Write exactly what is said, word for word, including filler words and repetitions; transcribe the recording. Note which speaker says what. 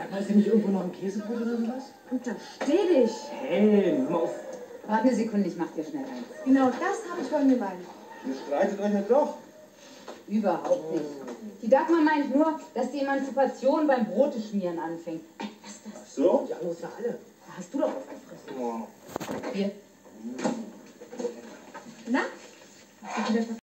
Speaker 1: Hast du nicht irgendwo noch ein Käsebrot oder sowas?
Speaker 2: Untersteh dich!
Speaker 1: Hey, hör mal auf.
Speaker 2: Warte eine Sekunde, ich mach dir schnell eins.
Speaker 3: Genau das habe ich vorhin gemeint.
Speaker 1: Ihr streitet euch ja doch.
Speaker 2: Überhaupt nicht. Die Dagmar meint nur, dass die Emanzipation beim Broteschmieren anfängt. Äh, was ist das?
Speaker 1: Ach so? Ja, los für alle.
Speaker 2: Da hast du doch aufgefressen.
Speaker 1: Oh.
Speaker 2: Hier.
Speaker 3: Na? Hast du wieder